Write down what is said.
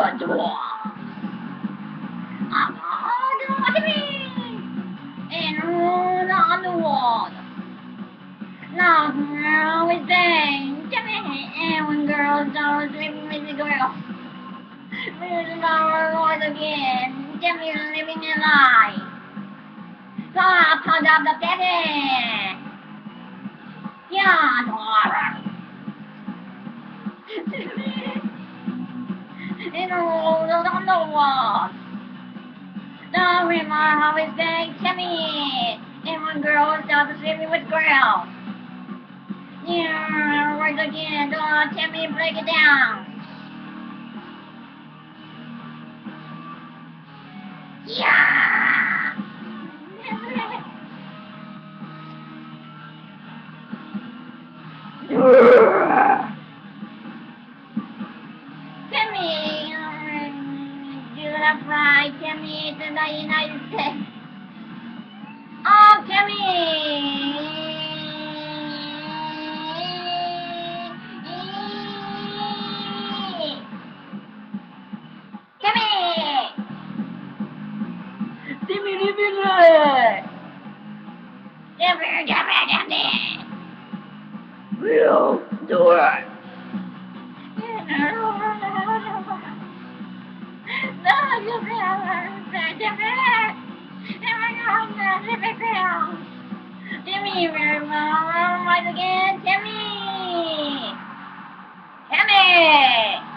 door. I'm on the TV and on the wall. Now girl is saying, Jimmy, and when girls don't sleeping with the girl. Music once again, Jimmy living a lie. So I pound up the baby. Yeah, daughter. In a roll on the wall. Don't remember how we say Timmy. And when girls start to sleeping with girls. Yeah, once again, don't Timmy break it down. Yeah. Timmy, do not fly, Timmy, to the United States. Oh, Timmy! Timmy! Timmy, Timmy! We'll do it. Timmy, once again, Timmy! Timmy!